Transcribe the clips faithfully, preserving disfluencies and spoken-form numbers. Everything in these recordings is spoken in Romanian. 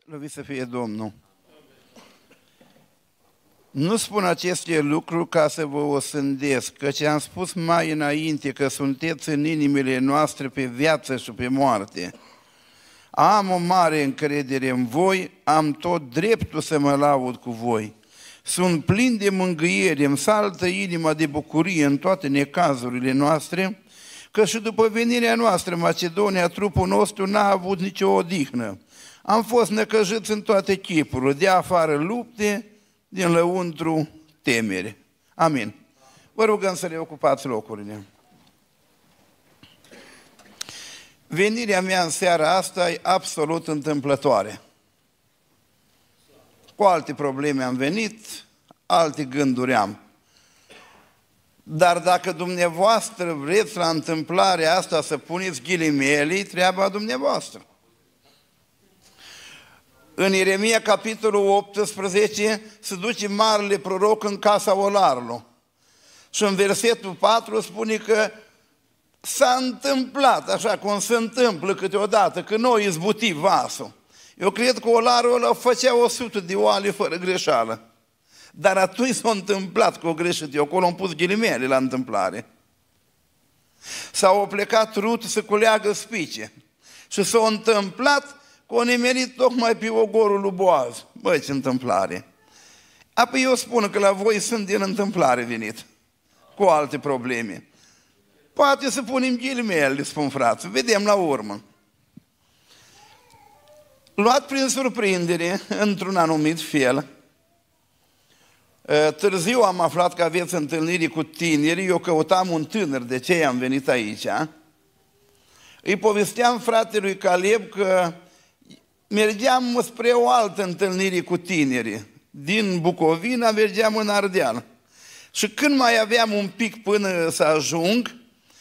Slăvit să fie Domnul! Nu spun aceste lucruri ca să vă osândesc, căci am spus mai înainte că sunteți în inimile noastre pe viață și pe moarte. Am o mare încredere în voi, am tot dreptul să mă laud cu voi. Sunt plin de mângâiere, îmi saltă inima de bucurie în toate necazurile noastre, că și după venirea noastră în Macedonia, trupul nostru n-a avut nicio odihnă. Am fost năcăjiți în toate chipurile, de afară lupte, din lăuntru temere. Amin. Vă rugăm să le ocupați locurile. Venirea mea în seara asta e absolut întâmplătoare. Cu alte probleme am venit, alte gânduri am. Dar dacă dumneavoastră vreți la întâmplarea asta să puneți ghilimele, e treaba dumneavoastră. În Ieremia, capitolul optsprezece, se duce marele proroc în casa olarului. Și în versetul patru spune că s-a întâmplat, așa cum se întâmplă câteodată, că noi izbuti vasul. Eu cred că olarul ăla făcea o sută de oale fără greșeală. Dar atunci s-a întâmplat că o greșit. Eu acolo am pus ghilimele la întâmplare. S-au plecat Rut să culeagă spice. Și s-a întâmplat că o nimerit tocmai pe ogorul lui Boaz. Băi, ce întâmplare! Apoi eu spun că la voi sunt din întâmplare venit, cu alte probleme. Poate să punem ghilimele, spun frații, vedem la urmă. Luat prin surprindere, într-un anumit fel, târziu am aflat că aveți întâlniri cu tineri, eu căutam un tânăr, de ce am venit aici. Îi povesteam fratelui Caleb că mergeam spre o altă întâlnire cu tineri. Din Bucovina mergeam în Ardeal. Și când mai aveam un pic până să ajung,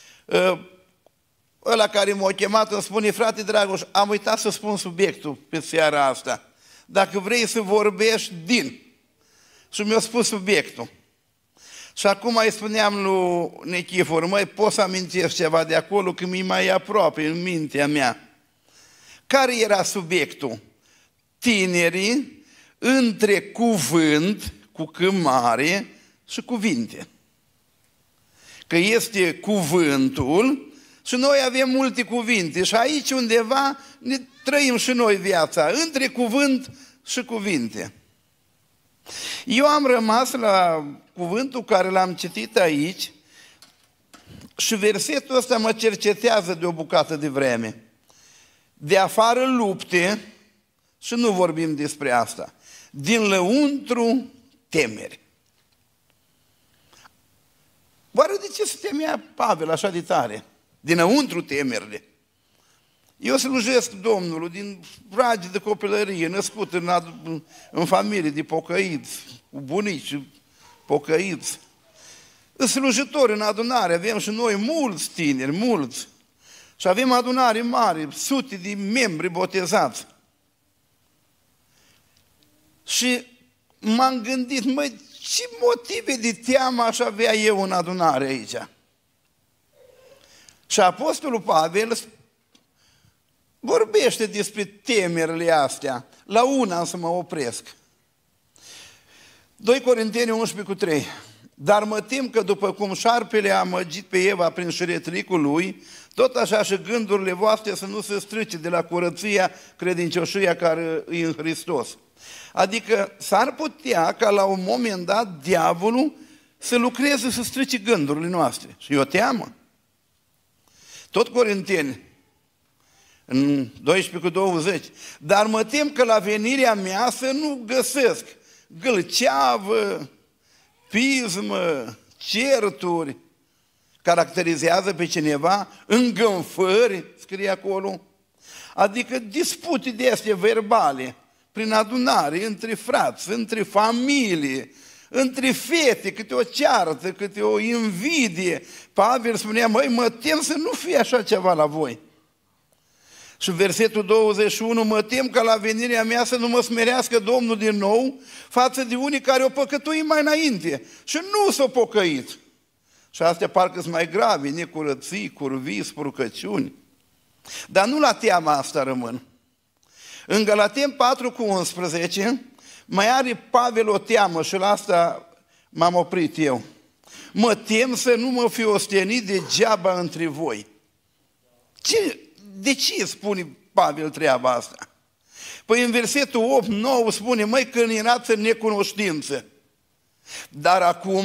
ăla care m-a chemat îmi spune: frate Dragoș, am uitat să spun subiectul pe seara asta. Dacă vrei să vorbești, din. Și mi-a spus subiectul. Și acum îi spuneam lui Nechifor: măi, poți să amintești ceva de acolo, că mi-e mai aproape în mintea mea. Care era subiectul? Tinerii între cuvânt, cu C mare, și cuvinte. Că este cuvântul și noi avem multe cuvinte și aici undeva ne trăim și noi viața, între cuvânt și cuvinte. Eu am rămas la cuvântul care l-am citit aici și versetul ăsta mă cercetează de o bucată de vreme. De afară lupte, și nu vorbim despre asta, din lăuntru temeri. Oare de ce se temea Pavel așa de tare? Dinăuntru temerile. Eu slujesc Domnului din ragi de copilărie, născut în, în familie de pocăiți, cu bunici pocăiți. Slujitori în adunare, avem și noi mulți tineri, mulți. Și avem adunare mare, sute de membri botezați. Și m-am gândit, măi, ce motive de teamă aș avea eu în adunare aici? Și Apostolul Pavel vorbește despre temerile astea. La una am să mă opresc. doi Corinteni unsprezece cu trei. Dar mă tem că după cum șarpele a amăgit pe Eva prin șiretlicul lui, tot așa și gândurile voastre să nu se strice de la curăția credincioșia care e în Hristos. Adică s-ar putea ca la un moment dat diavolul să lucreze să strice gândurile noastre. Și eu teamă. Tot Corinteni, în doisprezece cu douăzeci. Dar mă tem că la venirea mea să nu găsesc gâlceavă, pismă, certuri, caracterizează pe cineva, îngânfări, scrie acolo, adică dispute de astea verbale, prin adunare, între frați, între familie, între fete, câte o ceartă, câte o invidie. Pavel spunea: măi, mă tem să nu fie așa ceva la voi. Și versetul douăzeci și unu: mă tem ca la venirea mea să nu mă smerească Domnul din nou față de unii care au păcătuit mai înainte și nu s-au pocăit. Și astea parcă sunt mai grave, necurății, curvii, spurcăciuni. Dar nu la teama asta rămân. În Galateni patru cu unsprezece mai are Pavel o teamă și la asta m-am oprit eu. Mă tem să nu mă fi ostenit degeaba între voi. Ce, de ce spune Pavel treaba asta? Păi în versetul opt nouă spune, măi, că erați în necunoștință. Dar acum,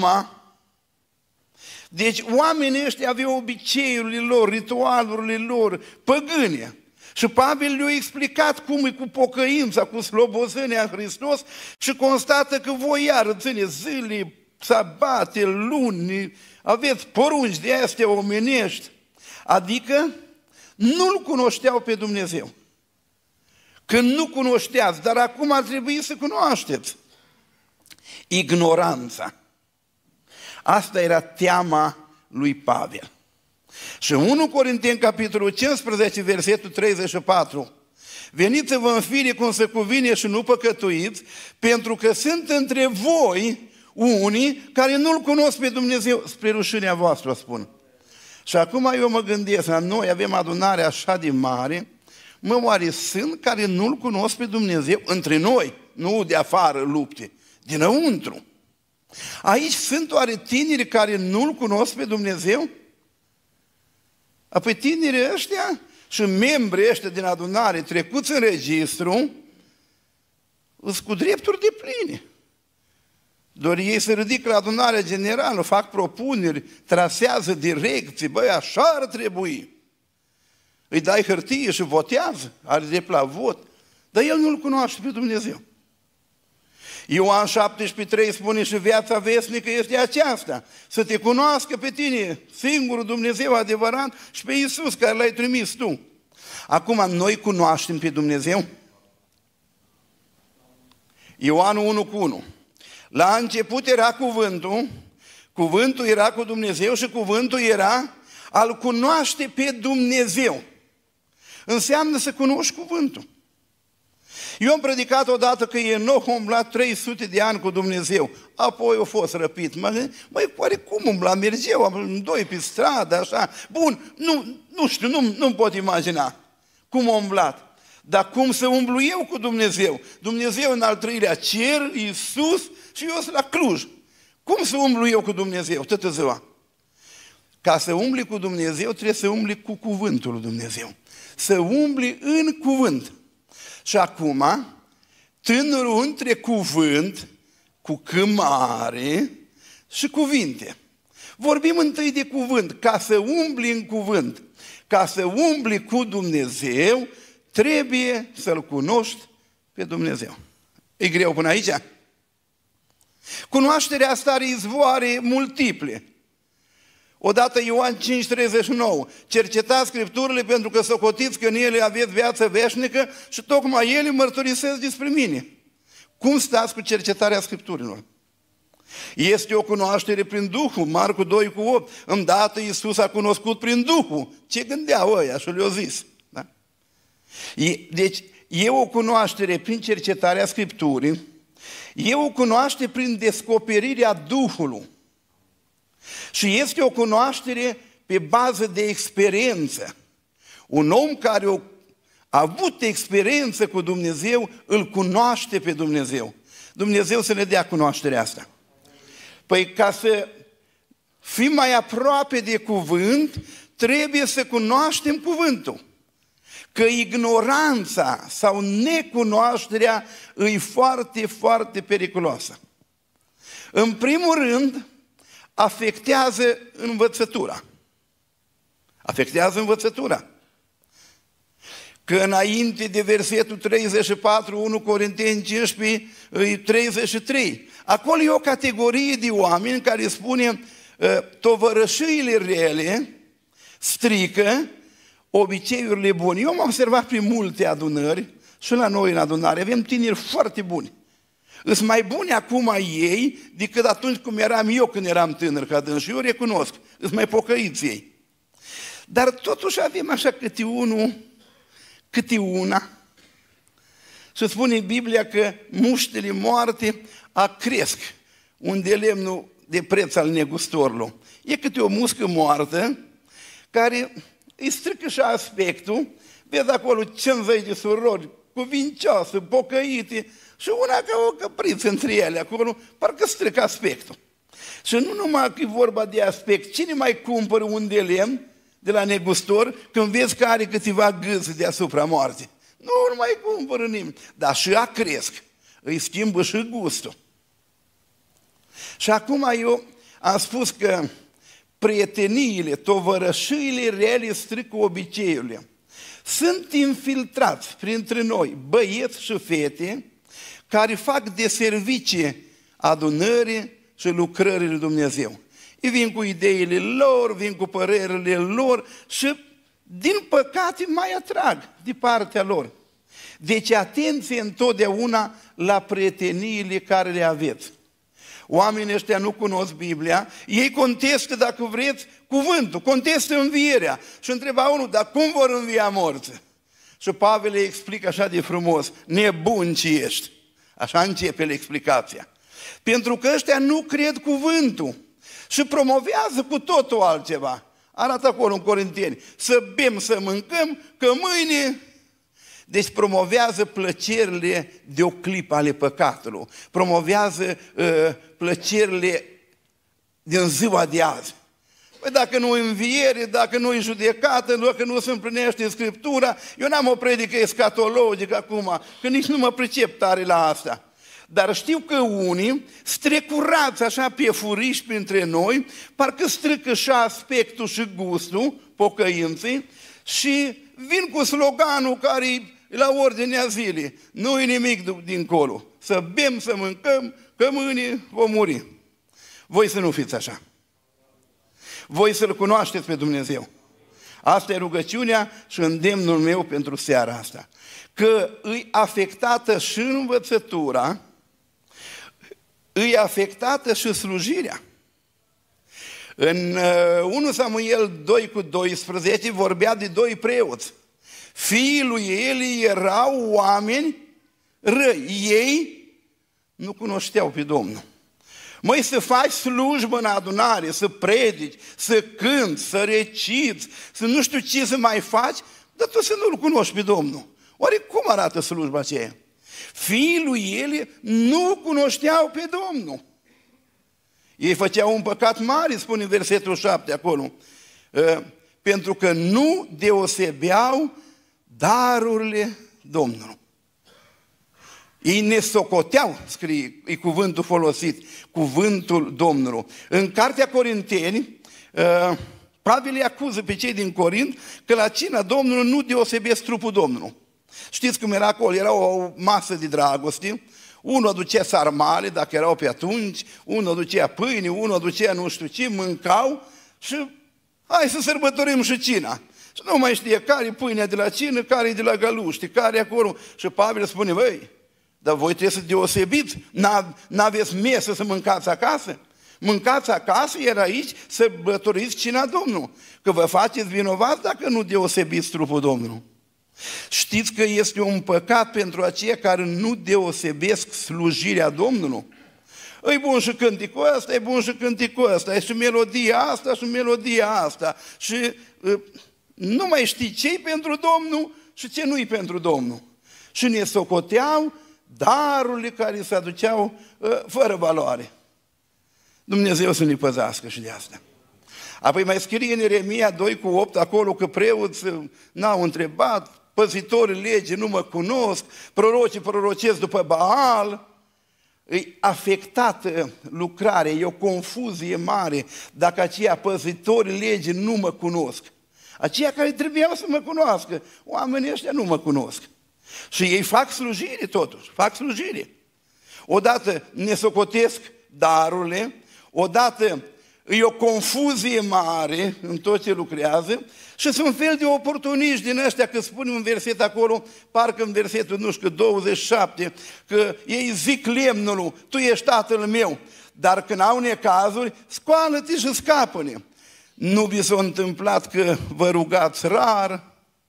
deci oamenii ăștia aveau obiceiurile lor, ritualurile lor, păgâne. Și Pavel le-a explicat cum e cu pocăința, cu slobozenia în Hristos și constată că voi iar țineți zile, sabate, luni, aveți porunci de astea omenești. Adică nu-L cunoșteau pe Dumnezeu. Când nu cunoșteați, dar acum ar trebui să cunoașteți. Ignoranța. Asta era teama lui Pavel. Și în unu Corinteni, capitolul cincisprezece, versetul treizeci și patru, veniți-vă în fire cum se cuvine și nu păcătuiți, pentru că sunt între voi unii care nu-L cunosc pe Dumnezeu, spre rușinea voastră, spun. Și acum eu mă gândesc, noi avem adunare așa de mare, mă, oare sunt care nu-L cunosc pe Dumnezeu între noi, nu de afară lupte, dinăuntru. Aici sunt oare tineri care nu-L cunosc pe Dumnezeu? Apoi tinerii ăștia și membrii ăștia din adunare trecuți în registru sunt cu drepturi de pline. Doar ei se ridică la adunarea generală, fac propuneri, trasează direcții, băi, așa ar trebui. Îi dai hârtie și votează, are drept la vot, dar el nu-L cunoaște pe Dumnezeu. Ioan șaptesprezece trei spune și viața vesnică este aceasta, să te cunoască pe tine, singurul Dumnezeu adevărat și pe Iisus care L-ai trimis tu. Acum noi cunoaștem pe Dumnezeu? Ioan unu cu unu. La început era cuvântul, cuvântul era cu Dumnezeu și cuvântul era a-L cunoaște pe Dumnezeu. Înseamnă să cunoști cuvântul. Eu am predicat odată că Enoch a umblat trei sute de ani cu Dumnezeu, apoi a fost răpit. Măi, oare cum umbla? Mergeau amândoi pe stradă, așa. Bun, nu, nu știu, nu, nu-mi pot imagina cum a umblat. Dar cum să umblu eu cu Dumnezeu? Dumnezeu în al treilea cer, Iisus și eu sunt la Cluj. Cum să umblu eu cu Dumnezeu toată ziua? Ca să umbli cu Dumnezeu trebuie să umbli cu cuvântul lui Dumnezeu. Să umbli în cuvânt. Și acum, tânărul între cuvânt, cu câmare și cuvinte. Vorbim întâi de cuvânt. Ca să umbli în cuvânt, ca să umbli cu Dumnezeu, trebuie să-L cunoști pe Dumnezeu. E greu până aici? Cunoașterea asta are izvoare multiple. Odată Ioan cinci treizeci și nouă, cercetați Scripturile pentru că socotiți că în ele aveți viață veșnică și tocmai ele mărturisesc despre mine. Cum stați cu cercetarea Scripturilor? Este o cunoaștere prin Duhul, Marcu doi cu opt, îndată Iisus a cunoscut prin Duhul. Ce gândeau ăia și le-au zis? Da? Deci e o cunoaștere prin cercetarea Scripturii, e o cunoaștere prin descoperirea Duhului. Și este o cunoaștere pe bază de experiență. Un om care a avut experiență cu Dumnezeu, îl cunoaște pe Dumnezeu. Dumnezeu să ne dea cunoașterea asta. Păi ca să fim mai aproape de cuvânt, trebuie să cunoaștem cuvântul. Că ignoranța sau necunoașterea e foarte, foarte periculoasă. În primul rând, afectează învățătura. Afectează învățătura. Că înainte de versetul treizeci și patru, unu Corinteni cincisprezece, treizeci și trei, acolo e o categorie de oameni care spune tovărășiile rele strică obiceiurile bune. Eu m-am observat prin multe adunări și la noi în adunare avem tineri foarte buni. Îs mai buni acum ei decât atunci cum eram eu când eram tânăr ca dâns și eu recunosc, îs mai pocăiți ei. Dar totuși avem așa câte unul, câte una. Și spune Biblia că muștele moarte acresc unde lemnul de preț al negustorilor. E câte o muscă moartă care îi strică și aspectul, Vezi acolo cincizeci de surori, cuvincioase, pocăite, și una ca o căpriță între ele acolo, parcă strică aspectul. Și nu numai că e vorba de aspect, cine mai cumpără un de lemn de la negustor când vezi că are câteva gâze deasupra moarții? Nu, nu mai cumpără nimeni, dar și ea cresc, îi schimbă și gustul. Și acum eu am spus că prieteniile, tovărășiile reale strică obiceiurile. Sunt infiltrați printre noi băieți și fete care fac de servicii adunării și lucrării lui Dumnezeu. Ei vin cu ideile lor, vin cu părerile lor și, din păcate, mai atrag de partea lor. Deci, atenție întotdeauna la prieteniile care le aveți. Oamenii ăștia nu cunosc Biblia, ei contestă, dacă vreți, cuvântul, contestă învierea. Și întreba unul, dar cum vor învia morți? Și Pavel îi explică așa de frumos, nebun ce ești. Așa începe explicația. Pentru că ăștia nu cred cuvântul și promovează cu totul altceva. Arată acolo în Corinteni, să bem, să mâncăm, că mâine... Deci promovează plăcerile de o clipă ale păcatului, promovează uh, plăcerile din ziua de azi. Păi dacă nu e înviere, dacă nu e judecată, dacă nu se împlinește Scriptura, eu n-am o predică escatologică acum, că nici nu mă pricep tare la asta. Dar știu că unii, strecurați așa pe furiși printre noi, parcă strică și aspectul și gustul pocăinței și vin cu sloganul care e la ordinea zilei. Nu e nimic dincolo. Să bem, să mâncăm, că mâine vom muri. Voi să nu fiți așa. Voi să-L cunoașteți pe Dumnezeu. Asta e rugăciunea și îndemnul meu pentru seara asta. Că îi afectată și învățătura, îi afectată și slujirea. În uh, unu Samuel doi cu doisprezece vorbea de doi preoți. Fiii lui Eli erau oameni răi. Ei nu cunoșteau pe Domnul. Măi, să faci slujbă în adunare, să predici, să cânți, să reciți, să nu știu ce să mai faci, dar tu să nu-L cunoști pe Domnul. Oare cum arată slujba aceea? Fiii lui Eli nu cunoșteau pe Domnul. Ei făceau un păcat mare, spune în versetul șapte acolo, pentru că nu deosebeau darurile Domnului. Ei ne socoteau, scrie, e cuvântul folosit, cuvântul Domnului. În Cartea Corinteni, Pavel îi acuză pe cei din Corint că la cina Domnului nu deosebesc trupul Domnului. Știți cum era acolo? Era o masă de dragoste, unul aducea sarmale, dacă erau pe atunci, unul aducea pâine, unul aducea nu știu ce, mâncau și hai să sărbătorim și cina. Și nu mai știe care e pâinea de la cină, care e de la găluște, care e acolo. Și Pavel spune, băi, dar voi trebuie să deosebiți, n-aveți mesă să mâncați acasă? Mâncați acasă, iar aici sărbătoriți cina Domnului, că vă faceți vinovați dacă nu deosebiți trupul Domnului. Știți că este un păcat pentru aceia care nu deosebesc slujirea Domnului? E bun și cânticul ăsta, e bun și cânticul ăsta, e și melodia asta și melodia asta. Și uh, nu mai știi ce-i pentru Domnul și ce nu-i pentru Domnul. Și ne socoteau darurile care se aduceau uh, fără valoare. Dumnezeu să ne păzească și de asta. Apoi mai scrie în Ieremia doi cu opt acolo că preoții n-au întrebat, păzitorii legii nu mă cunosc, prorocii prorocesc după Baal. E afectată lucrarea, e o confuzie mare dacă aceia păzitorii legii nu mă cunosc. Aceia care trebuiau să mă cunoască, oamenii ăștia nu mă cunosc. Și ei fac slujire totuși, fac slujire. Odată ne socotesc darurile, odată e o confuzie mare în tot ce lucrează și sunt un fel de oportuniști din ăștia, că spune un verset acolo, parcă în versetul, nu știu, douăzeci și șapte, că ei zic lemnului, tu ești tatăl meu, dar când au necazuri, scoală-te și scapă-ne. Nu vi s-a întâmplat că vă rugați rar,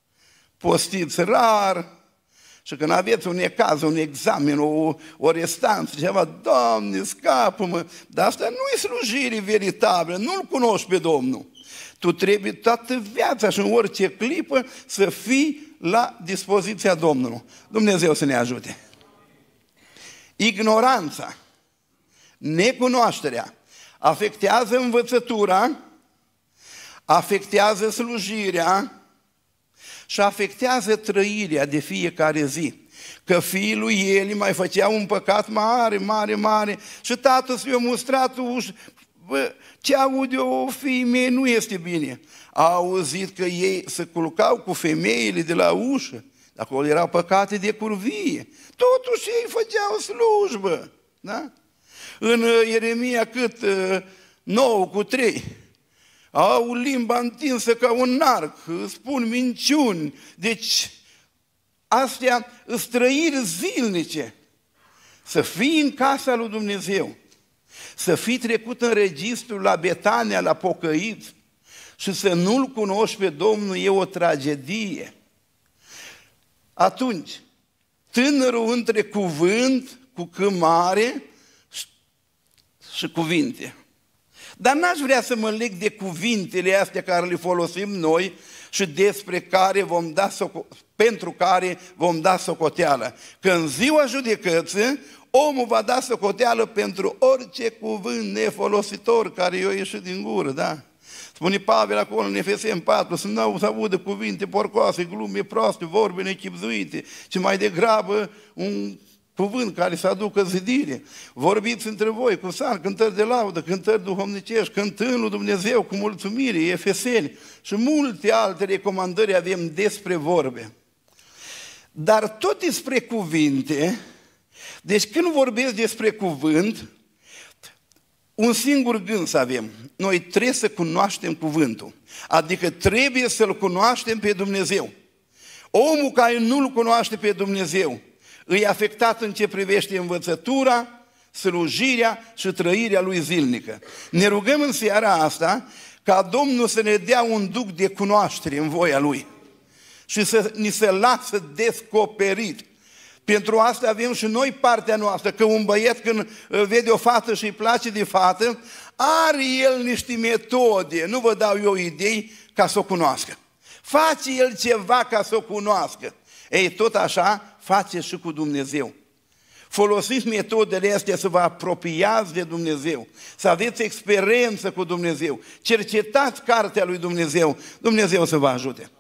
postiți rar, și când aveți un necaz, un examen, o, o restanță, ceva, Doamne, scapă-mă, dar asta nu e slujire veritabilă, nu-L cunoști pe Domnul. Tu trebuie toată viața și în orice clipă să fii la dispoziția Domnului. Dumnezeu să ne ajute. Ignoranța, necunoașterea afectează învățătura, afectează slujirea și afectează trăirea de fiecare zi. Că fiul lui Eli mai făcea un păcat mare, mare, mare și tatăl s-i-a mustrat ușă. Bă, ce aud eu, fiii mei, nu este bine. A auzit că ei se culcau cu femeile de la ușă. Acolo erau păcate de curvie. Totuși ei făceau slujbă. Da? În Ieremia cât? nouă cu trei. Au limba întinsă ca un arc, spun minciuni. Deci astea sunt trăiri zilnice. Să fii în casa lui Dumnezeu, să fii trecut în registru la Betania, la pocăiți și să nu-L cunoști pe Domnul e o tragedie. Atunci, tânărul între cuvânt cu C mare și cuvinte. Dar n-aș vrea să mă leg de cuvintele astea care le folosim noi și despre care vom da pentru care vom da socoteală. Că în ziua judecății omul va da socoteală pentru orice cuvânt nefolositor care i-a ieșit din gură, da? Spune Pavel acolo în Efeseni patru, să nu se audă cuvinte porcoase, glume proaste, vorbe nechibzuite, ci mai degrabă un cuvânt care să aducă zidire. Vorbiți între voi cu psalmi, cântări de laudă, cântări duhovnicești, cântând lui Dumnezeu cu mulțumire, Efeseni și multe alte recomandări avem despre vorbe. Dar tot despre cuvinte, deci când vorbesc despre cuvânt, un singur gând să avem. Noi trebuie să cunoaștem cuvântul. Adică trebuie să-L cunoaștem pe Dumnezeu. Omul care nu-L cunoaște pe Dumnezeu îi afectat în ce privește învățătura, slujirea și trăirea lui zilnică. Ne rugăm în seara asta ca Domnul să ne dea un duc de cunoaștere în voia Lui și să ni se lasă descoperit. Pentru asta avem și noi partea noastră, că un băiat când vede o fată și îi place de fată, are el niște metode, nu vă dau eu idei ca să o cunoască. Face el ceva ca să o cunoască. Ei, tot așa face și cu Dumnezeu. Folosiți metodele astea să vă apropiați de Dumnezeu, să aveți experiență cu Dumnezeu, cercetați cartea lui Dumnezeu, Dumnezeu să vă ajute.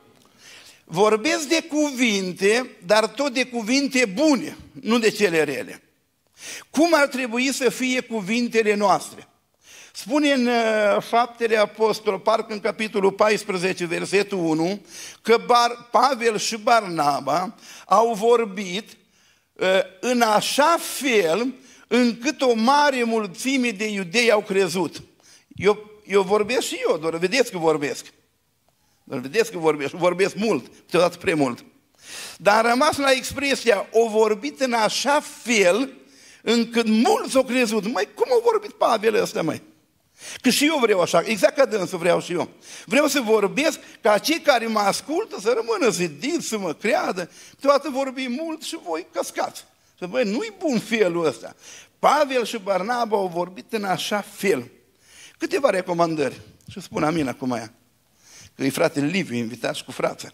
Vorbesc de cuvinte, dar tot de cuvinte bune, nu de cele rele. Cum ar trebui să fie cuvintele noastre? Spune în Faptele Apostol, parcă în capitolul paisprezece, versetul unu, că Bar, Pavel și Barnaba au vorbit în așa fel încât o mare mulțime de iudei au crezut. Eu, eu vorbesc și eu, doar vedeți că vorbesc. Doar vedeți că vorbesc, vorbesc mult, câteodată prea mult. Dar am rămas la expresia, o vorbit în așa fel încât mulți au crezut. Măi, cum a vorbit Pavel ăsta, măi? Că și eu vreau așa, exact ca dânsul vreau și eu. Vreau să vorbesc ca cei care mă ascultă să rămână zidiți, să mă creadă. Câteodată vorbim mult și voi căscați. Să băi, nu-i bun felul ăsta. Pavel și Barnaba au vorbit în așa fel. Câteva recomandări. Și spun amin acum aia. Că e fratele Liviu, invitat și cu frață.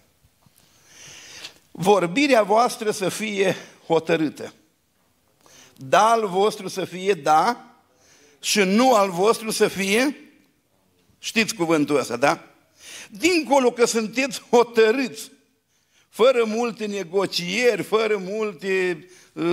Vorbirea voastră să fie hotărâtă. Da al vostru să fie da și nu al vostru să fie, știți cuvântul ăsta, da? Dincolo că sunteți hotărâți, fără multe negocieri, fără multe,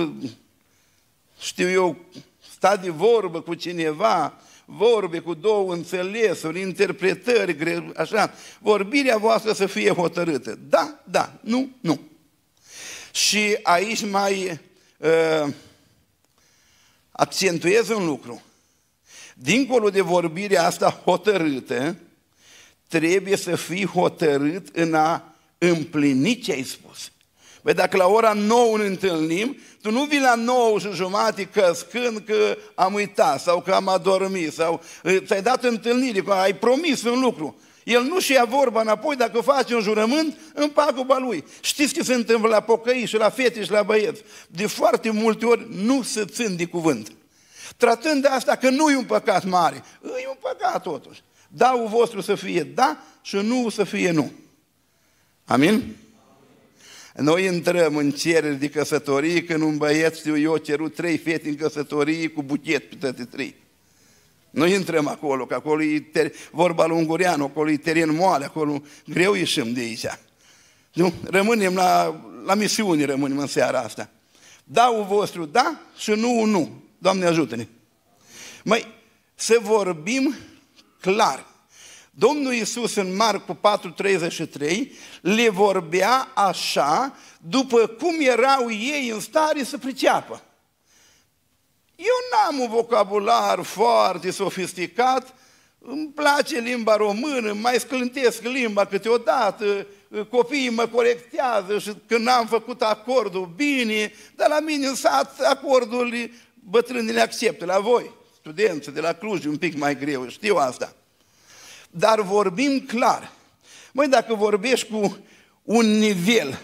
știu eu, sta de vorbă cu cineva, vorbe cu două înțelesuri, interpretări, așa, vorbirea voastră să fie hotărâtă. Da, da, nu, nu. Și aici mai uh, accentuez un lucru. Dincolo de vorbirea asta hotărâtă, trebuie să fii hotărât în a împlini ce ai spus. Păi dacă la ora nouă ne întâlnim, tu nu vii la nouă și jumate căscând că am uitat sau că am adormit sau ți-ai dat întâlnire, că ai promis un lucru. El nu-și ia vorba înapoi, dacă face un jurământ, în paguba lui. Știți ce se întâmplă la pocăi și la fete și la băieți? De foarte multe ori nu se țin de cuvânt. Tratând de asta că nu e un păcat mare, e un păcat totuși. Da-ul vostru să fie da și nu să fie nu. Amin? Noi intrăm în cereri de căsătorie când un băiat, știu eu, a cerut trei fete în căsătorie cu buchet pe toate trei. Noi intrăm acolo, că acolo e ter- vorba lui Ungureanu, acolo e teren moale, acolo greu ieșim de aici. Nu? Rămânem la, la misiune, rămânem în seara asta. Da-ul vostru da și nu nu. Doamne ajută-ne! Măi, să vorbim clar. Domnul Iisus în Marcu patru treizeci și trei le vorbea așa după cum erau ei în stare să priceapă. Eu n-am un vocabular foarte sofisticat, îmi place limba română, mai sclântesc limba câteodată, copiii mă corectează și când n-am făcut acordul bine, dar la mine în sat acordul bătrânii le acceptă, la voi, studenții de la Cluj, un pic mai greu, știu asta. Dar vorbim clar. Măi, dacă vorbești cu un nivel,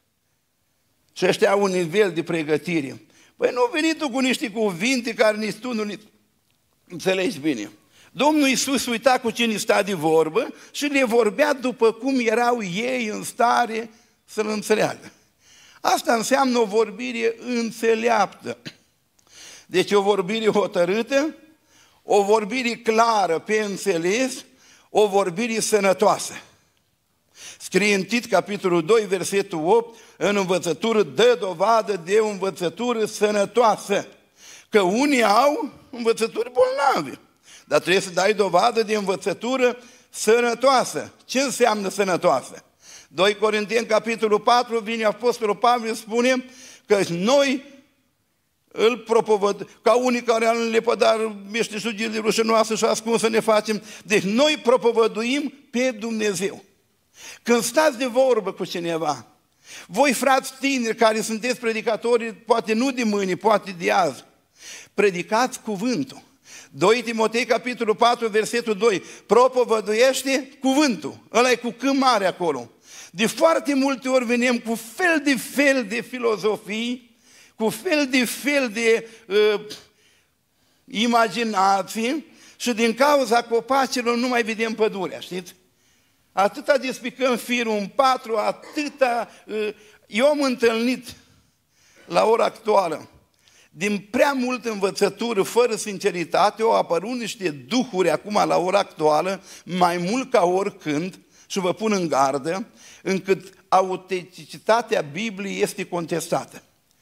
și ăștia au un nivel de pregătire, păi nu veni tu cu niște cuvinte care nici tu nu înțelegi bine. Domnul Iisus uita cu cine sta de vorbă și le vorbea după cum erau ei în stare să-L înțeleagă. Asta înseamnă o vorbire înțeleaptă. Deci o vorbire hotărâtă, o vorbire clară pe înțeles, o vorbire sănătoasă. Scrie în Tit, capitolul doi, versetul opt, în învățătură dă dovadă de o învățătură sănătoasă. Că unii au învățături bolnave, dar trebuie să dai dovadă de învățătură sănătoasă. Ce înseamnă sănătoasă? doi Corinteni, capitolul patru, vine Apostolul Pavel, spune că noi îl propovăd, ca unii care au lepădat meșteșugile rușinoase și ascunsă ne facem. Deci noi propovăduim pe Dumnezeu. Când stați de vorbă cu cineva, voi frați tineri care sunteți predicatori, poate nu de mâine, poate de azi, predicați cuvântul. doi Timotei, capitolul patru, versetul doi, propovăduiește cuvântul. Ăla e cu C mare acolo. De foarte multe ori venim cu fel de fel de filozofii, cu fel de fel de uh, imaginații și din cauza copacilor nu mai vedem pădurea, știți? Atâta despicăm firul în patru, atâta... Uh, eu am întâlnit la ora actuală, din prea multă învățătură, fără sinceritate, au apărut niște duhuri acum la ora actuală, mai mult ca oricând, și vă pun în gardă, încât autenticitatea Bibliei este contestată.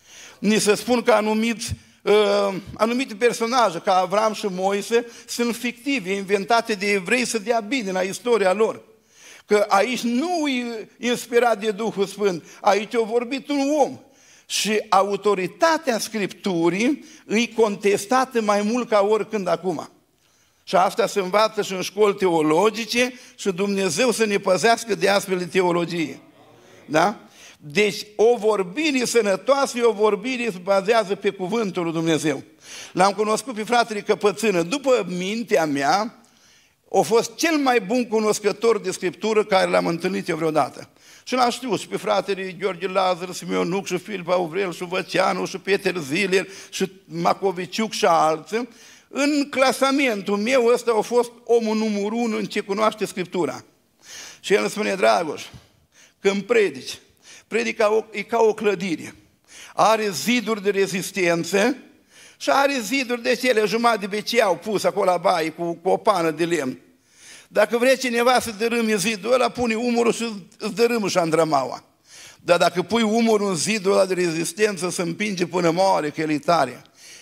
Ni se spun că anumiți, uh, anumite personaje, ca Avram și Moise, sunt fictive, inventate de evrei să dea bine la istoria lor. Că aici nu e inspirat de Duhul Sfânt, aici a vorbit un om. Și autoritatea Scripturii îi contestată mai mult ca oricând acum. Și asta se învață și în școli teologice și Dumnezeu să ne păzească de astfel de teologie. Da? Deci o vorbire sănătoasă e o vorbire se bazează pe cuvântul lui Dumnezeu. L-am cunoscut pe fratele Căpățână. După mintea mea, a fost cel mai bun cunoscător de Scriptură care l-am întâlnit eu vreodată. Și l-am știut și pe fratele Gheorghe Lazar, Simeonuc și Filip Auvrel și Văceanu și Peter Ziler și Macoviciuc și alții. În clasamentul meu ăsta a fost omul numărul unu în ce cunoaște Scriptura. Și el îmi spune, Dragoș, când predici, predica e ca o clădire. Are ziduri de rezistență și are ziduri de cele jumătate de beceau pus acolo la baie cu, cu o pană de lemn. Dacă vrea cineva să dărâme zidul ăla, pune umărul și îți dărâmă șandramaua. Dar dacă pui umărul în zidul ăla de rezistență, se împinge până moare, că el e tare.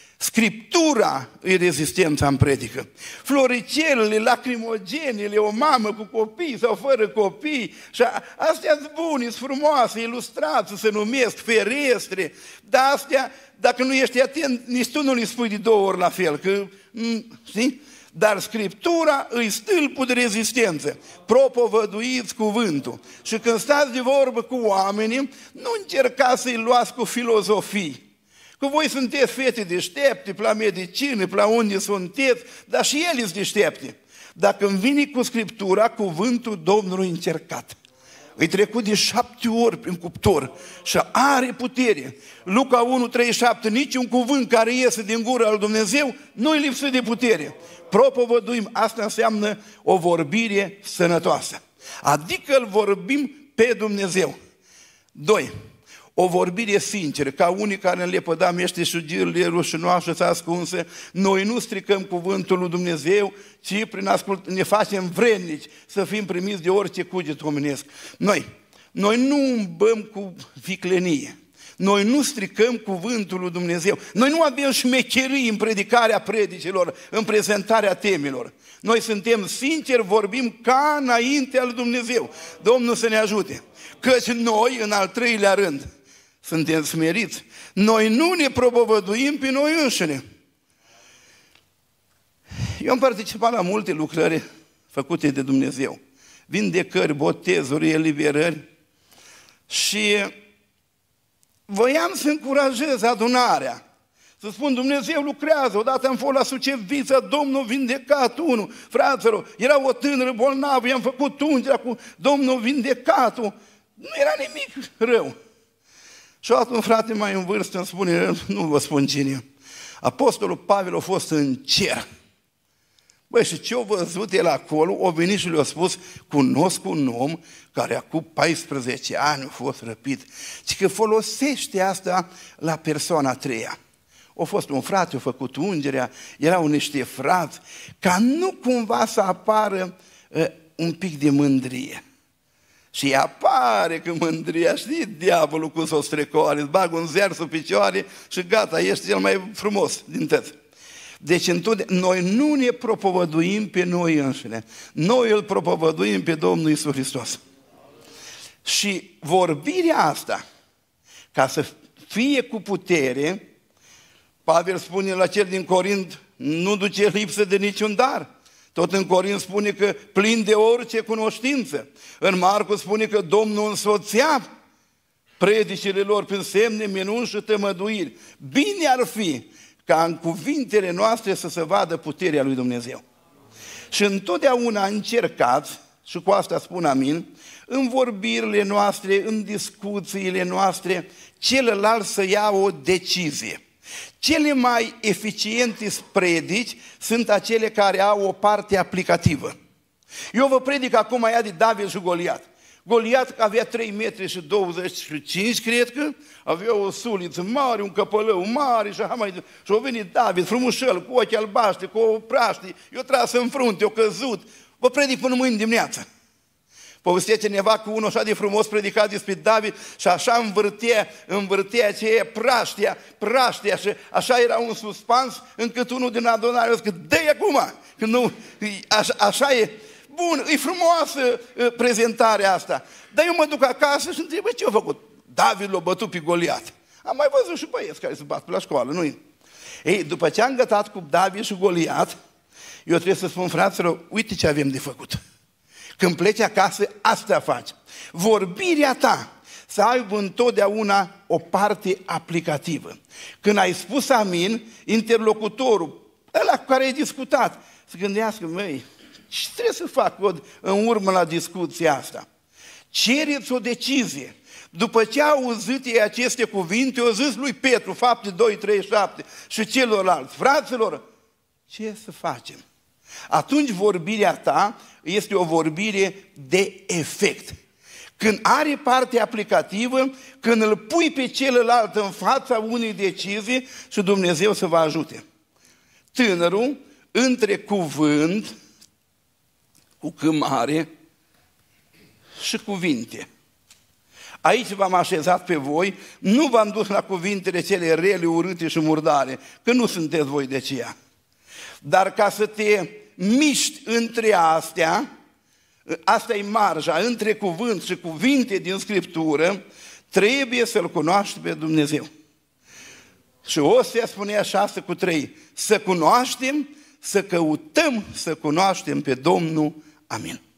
Scriptura e rezistența în predică. Floricelele, lacrimogenele, o mamă cu copii sau fără copii, și astea sunt bune, sunt frumoase, ilustrații se numesc, ferestre, dar astea, dacă nu ești atent, nici tu nu le spui de două ori la fel, că, știi? Dar Scriptura îi stâlpul de rezistență. Propovăduiți cuvântul. Și când stați de vorbă cu oamenii, nu încercați să-i luați cu filozofii. Că voi sunteți fete deștepte, pe la medicină, pe la unde sunteți, dar și ele sunt deștepte. Dacă îmi vine cu Scriptura, cuvântul Domnului încercat. Îi trecut de șapte ori prin cuptor și are putere. Luca unu, treizeci și șapte, niciun cuvânt care iese din gura lui Dumnezeu nu-i lipsit de putere. Propovăduim, asta înseamnă o vorbire sănătoasă. Adică îl vorbim pe Dumnezeu. Doi, o vorbire sinceră, ca unii care ne lepădam meșteșugirile rușinoase să ascunse, noi nu stricăm cuvântul lui Dumnezeu, ci prin ascult ne facem vrednici să fim primiți de orice cuget omenesc. Noi, noi nu umbăm cu viclenie, noi nu stricăm cuvântul lui Dumnezeu, noi nu avem șmecherii în predicarea predicilor, în prezentarea temelor. Noi suntem sinceri, vorbim ca înaintea lui Dumnezeu. Domnul să ne ajute. Căci noi, în al treilea rând, suntem smeriți. Noi nu ne propovăduim pe noi înșine. Eu am participat la multe lucrări făcute de Dumnezeu. Vindecări, botezuri, eliberări. Și voiam să încurajez adunarea. Să spun, Dumnezeu lucrează. Odată am fost la Sucevița, Domnul vindecat unul. Fraților, era o tânără bolnavă, i-am făcut ungerea cu Domnul vindecatul. Nu era nimic rău. Și o un frate mai în vârstă îmi spune, nu vă spun cine, Apostolul Pavel a fost în cer. Băi, și ce-a văzut el acolo, a venit și le-a spus, cunosc un om care acum paisprezece ani a fost răpit. Și că folosește asta la persoana a treia. A fost un frate, a făcut ungerea, erau niște frați, ca nu cumva să apară uh, un pic de mândrie. Și apare că mândria, știi, diavolul cum s-o strecoare, îți bagă un zer sub picioare și gata, ești cel mai frumos din tăți. Deci întotdeauna, noi nu ne propovăduim pe noi înșine, noi îl propovăduim pe Domnul Iisus Hristos. Și vorbirea asta, ca să fie cu putere, Pavel spune la cel din Corint, nu duce lipsă de niciun dar. Tot în Corint spune că plin de orice cunoștință. În Marcu spune că Domnul însoțea predicile lor prin semne, minuni și tămăduiri. Bine ar fi ca în cuvintele noastre să se vadă puterea lui Dumnezeu. Și întotdeauna încercați, și cu asta spun amin, în vorbirile noastre, în discuțiile noastre, celălalt să ia o decizie. Cele mai eficiente predici sunt acele care au o parte aplicativă. Eu vă predic acum aia de David și Goliat. Goliat avea trei metri și douăzeci și cinci, cred că, avea o suliță mare, un căpălău mare și așa mai departe. Și a venit David, frumușel, cu ochi albaștri, cu o praștie, eu tras în frunte, eu căzut. Vă predic până mâine dimineață. Povestea cineva cu unul așa de frumos predicat despre David și așa învârtea, învârtea aceea praștia, praștia și așa era un suspans încât unul din adunare a zis că dă-i acum, că nu, așa, așa e. Bun, e frumoasă prezentarea asta, dar eu mă duc acasă și întreb, ce a făcut? David l-a bătut pe Goliat. Am mai văzut și băieți care se bat pe la școală, nu-i? Ei, după ce am gătat cu David și Goliat, eu trebuie să spun, fraților, uite ce avem de făcut. Când pleci acasă, asta faci. Vorbirea ta să aibă întotdeauna o parte aplicativă. Când ai spus amin, interlocutorul, ăla cu care ai discutat, să gândească, măi, ce trebuie să fac în urmă la discuția asta? Cereți o decizie. După ce au auzit ei aceste cuvinte, au zis lui Petru, fapte doi, trei, șapte, și celorlalți, fraților, ce să facem? Atunci vorbirea ta este o vorbire de efect. Când are parte aplicativă, când îl pui pe celălalt în fața unei decizii și Dumnezeu să vă ajute. Tânărul, între cuvânt, cu câmare și cuvinte. Aici v-am așezat pe voi, nu v-am dus la cuvintele cele rele, urâte și murdare, că nu sunteți voi de aceea. Dar ca să te miști între astea, asta e marja, între cuvânt și cuvinte din Scriptură, trebuie să-L cunoaști pe Dumnezeu. Și Osea spunea șase cu trei, să cunoaștem, să căutăm să cunoaștem pe Domnul. Amin.